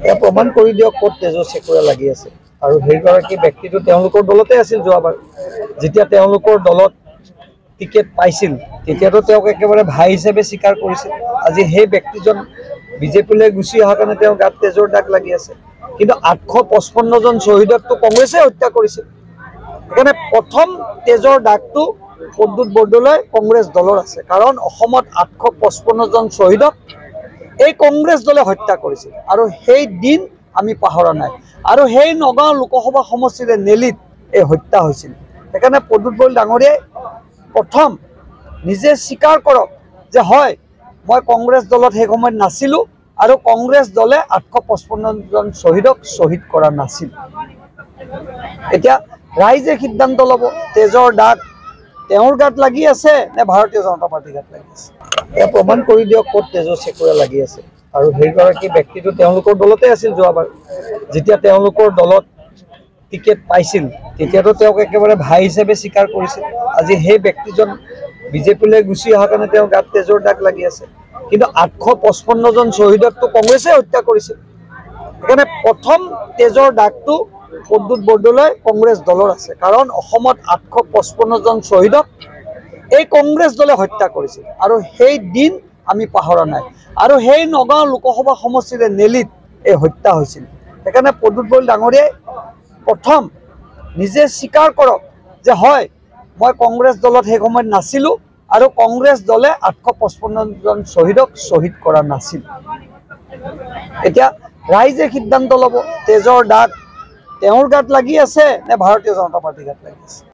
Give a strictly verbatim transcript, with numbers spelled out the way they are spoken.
এয়া প্ৰমাণ কৰি দিয়ক ক'ত তেজৰ চেকুৰা লাগি আছে। আৰু সেইগৰাকী ব্যক্তিটো তেওঁলোকৰ দলতে আছিল যোৱাবাৰ। যেতিয়া তেওঁলোকৰ দলত টিকেট পাইছিল তেতিয়াতো তেওঁক একেবাৰে ভাই হিচাপে স্বীকাৰ কৰিছিল। আজি সেই ব্যক্তিজন বিজেপিলৈ গুচি অহাৰ কাৰণে তেওঁৰ গাত তেজৰ দাগ লাগি আছে। কিন্তু আঠশ পঁচপন্ন জন শ্বহীদকতো কংগ্ৰেছে হত্যা কৰিছিল। সেইকাৰণে প্ৰথম তেজৰ দাগটো প্ৰদ্যুৎ বৰদলৈ কংগ্ৰেছ দলৰ আছে, কাৰণ অসমত আঠশ পঁচপন্ন জন শ্বহীদক এই কংগ্ৰেছ দলে হত্যা কৰিছিল আৰু সেই দিন আমি পাহৰা নাই। আৰু সেই নগাঁও লোকসভা সমষ্টিৰে নেলিত এই হত্যা হৈছিল। সেইকাৰণে প্ৰদ্যুৎ বৰদলৈ ডাঙৰীয়াই প্ৰথম নিজে স্বীকাৰ কৰক যে হয় মই কংগ্ৰেছ দলত সেই সময়ত নাছিলোঁ আৰু কংগ্ৰেছ দলে আঠশ পঁচপন্ন জন শ্বহীদক শ্বহীদ কৰা নাছিল। এতিয়া ৰাইজে সিদ্ধান্ত ল'ব তেজৰ দাগ তেওঁৰ গাত লাগি আছে নে ভাৰতীয় জনতা পাৰ্টিৰ গাত লাগি আছে। এয়া প্ৰমাণ কৰি দিয়ক ক'ত তেজৰ চেকুৰা লাগি আছে। আৰু সেইগৰাকী ব্যক্তিটো তেওঁলোকৰ দলতে আছিল যোৱাবাৰ। যেতিয়া তেওঁলোকৰ দলত টিকেট পাইছিল তেতিয়াতো তেওঁক একেবাৰে ভাই হিচাপে স্বীকাৰ কৰিছিল। আজি সেই ব্যক্তিজন বিজেপিলৈ গুচি অহাৰ কাৰণে তেওঁৰ গাত তেজৰ দাগ লাগি আছে। কিন্তু আঠশ পঁচপন্ন জন শ্বহীদকতো কংগ্ৰেছে হত্যা কৰিছিল। সেইকাৰণে প্ৰথম তেজৰ দাগটো প্ৰদ্যুৎ বৰদলৈ কংগ্ৰেছ দলৰ আছে, কাৰণ অসমত আঠশ পঁচপন্ন জন শ্বহীদক এই কংগ্ৰেছ দলে হত্যা কৰিছিল আৰু সেই দিন আমি পাহৰা নাই। আৰু সেই নগাঁও লোকসভা সমষ্টিৰে নেলিত এই হত্যা হৈছিল। সেইকাৰণে প্ৰদ্যুৎ বৰদলৈ ডাঙৰীয়াই প্ৰথম নিজে স্বীকাৰ কৰক যে হয় মই কংগ্ৰেছ দলত সেই সময়ত নাছিলোঁ আৰু কংগ্ৰেছ দলে আঠশ পঁচপন্ন জন শ্বহীদক শ্বহীদ কৰা নাছিল। এতিয়া ৰাইজে সিদ্ধান্ত ল'ব তেজৰ দাগ তেওঁৰ গাত লাগি আছে নে ভাৰতীয় জনতা পাৰ্টিৰ গাত লাগি আছে।